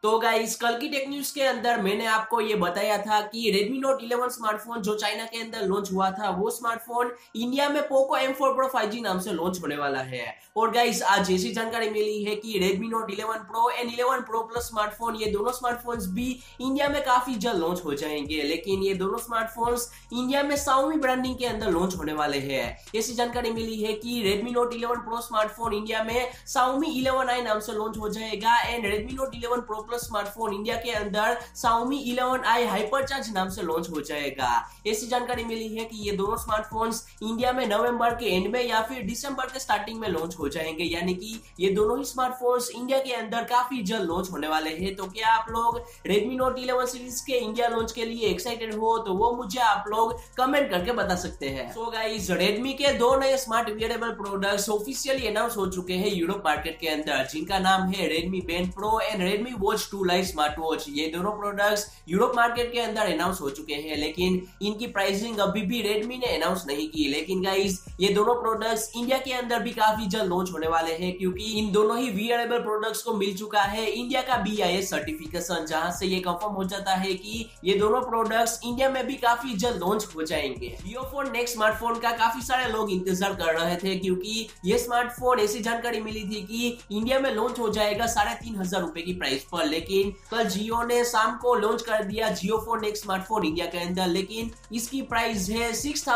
तो गाइस कल की टेक न्यूज के अंदर मैंने आपको ये बताया था कि Redmi Note 11 स्मार्टफोन जो चाइना के अंदर लॉन्च हुआ था वो स्मार्टफोन इंडिया में Poco M4 Pro 5G नाम से लॉन्च होने वाला है। और गाइस आज ऐसी जानकारी मिली है कि Redmi Note 11 Pro and 11 Pro Plus smartphone ये दोनों स्मार्टफोन्स भी इंडिया में काफी जल्द लॉन्च हो जाएंगे, लेकिन ये दोनों स्मार्टफोन्स इंडिया में Xiaomi ब्रांडिंग के अंदर लॉन्च होने वाले हैं। ऐसी जानकारी मिली है कि Redmi Note 11 Pro smartphone India में Xiaomi 11i नाम से लॉन्च हो जाएगा and Redmi Note 11 Pro Plus smartphone India के अंदर Xiaomi 11i हाइपरचार्ज नाम से लॉन्च हो जाएगा। ऐसी जानकारी मिली है कि ये दोनों स्मार्टफोन्स इंडिया में नवंबर के एंड में या फिर दिसंबर के स्टार्टिंग में लॉन्च हो जाएंगे, यानी कि ये दोनों ही स्मार्टफोन्स इंडिया के अंदर काफी जल्द लॉन्च होने वाले हैं। तो क्या आप लोग Redmi Note 11 सीरीज के इंडिया लॉन्च के लिए एक्साइटेड हो तो वो मुझे आप लोग कमेंट करके बता सकते हैं। सो गाइस Redmi के दो नए smart wearable products officially announce हो चुके हैं यूरोप मार्केट के अंदर, जिनका नाम है Redmi Band Pro and Redmi Watch 2 Lite smart watch. ये दोनों प्रोडक्ट्स यूरोप मार्केट के अंदर अनाउंस हो चुके हैं, लेकिन इनकी प्राइसिंग अभी भी Redmi ने अनाउंस नहीं की। लेकिन गाइस ये दोनों प्रोडक्ट्स इंडिया के अंदर भी काफी जल्द लॉन्च होने वाले हैं, क्योंकि इन दोनों ही वियरेबल प्रोडक्ट्स को मिल चुका है इंडिया का BIS सर्टिफिकेशन, जहां से ये कंफर्म हो जाता है कि ये दोनों प्रोडक्ट्स इंडिया में भी काफी जल्द लॉन्च हो जाएंगे। JioPhone नेक्स्ट स्मार्टफोन का काफी सारे लोग इंतजार कर रहे थे, क्योंकि ये स्मार्टफोन ऐसी जानकारी मिली थी कि इंडिया में लॉन्च हो जाएगा 3,500 रुपए की प्राइस पर, लेकिन कल जियो ने शाम को लॉन्च कर दिया JioPhone नेक्स्ट स्मार्टफोन इंडिया के अंदर। लेकिन इसकी प्राइस है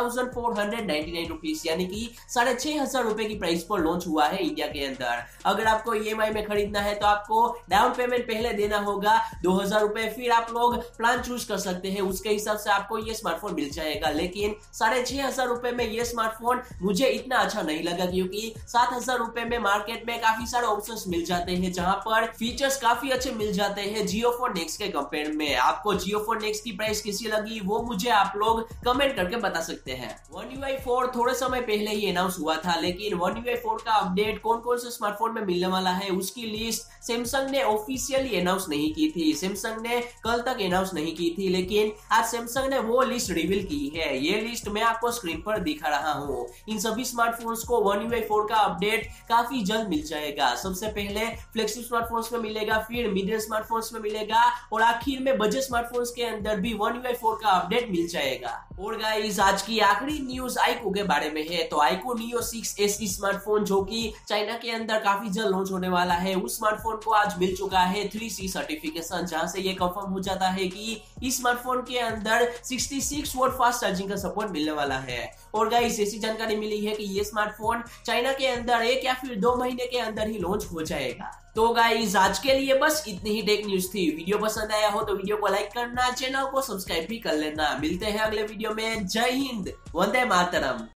6,499 रुपीज, यानी कि 6,500 रुपए की प्राइस पर लॉन्च हुआ है इंडिया के अंदर। अगर आपको EMI में खरीदना है तो आपको डाउन पेमेंट पहले देना होगा 2,000 रुपए, फिर आप लोग प्लान चूज कर सकते हैं, उसके हिसाब से आपको ये स्मार्टफोन मिल जाएगा। लेकिन 6,500 रुपए में ये स्मार्टफोन मुझे इतना अच्छा नहीं लगा, क्योंकि 7,000 रुपए में मार्केट में काफी सारे ऑप्शंस मिल जाते हैं, जहां पर फीचर्स काफी अच्छे मिल जाते हैं JioPhone नेक्स्ट के कंपेयर में। आपको JioPhone नेक्स्ट की प्राइस कैसी लगी वो मुझे आप लोग कमेंट करके बता सकते हैं। One UI 4 थोड़े समय पहले ही अनाउंस हुआ था, लेकिन One UI 4 का अपडेट कौन कौन से स्मार्टफोन में मिलने वाला है उसकी लिस्ट सैमसंग ने ऑफिशियली अनाउंस नहीं की थी। सैमसंग ने कल तक अनाउंस नहीं की थी, लेकिन आज सैमसंग ने वो लिस्ट रिवील की है। ये लिस्ट मैं आपको स्क्रीन पर दिखा रहा हूँ। इन सभी स्मार्टफोन्स को One UI 4 का अपडेट काफी जल्द मिल जाएगा। सबसे पहले फ्लैगशिप स्मार्टफोन्स में मिलेगा, फिर मिड रेंज स्मार्टफोन्स में मिलेगा और आखिर में बजट स्मार्टफोन्स के अंदर भी One UI 4 का अपडेट मिल जाएगा। और गाइस आज की आखिरी न्यूज iQOO के बारे में है। तो iQOO Neo 6 SE स्मार्टफोन जो कि चाइना के अंदर काफी जल्द लॉन्च होने वाला है, उस स्मार्टफोन को आज मिल चुका है 3C सर्टिफिकेशन, जहां से ये कंफर्म हो जाता है कि इस स्मार्टफोन के अंदर 66 वॉट फास्ट चार्जिंग का सपोर्ट मिलने वाला है। और गाइस ऐसी जानकारी मिली है कि ये स्मार्टफोन चाइना के अंदर 1 या फिर 2 महीने के अंदर ही लॉन्च हो जाएगा। तो गाइस आज के लिए बस इतनी ही टेक न्यूज थी। वीडियो पसंद आया हो तो वीडियो को लाइक करना, चैनल को सब्सक्राइब भी कर लेना। मिलते हैं अगले वीडियो में। जय हिंद, वंदे मातरम।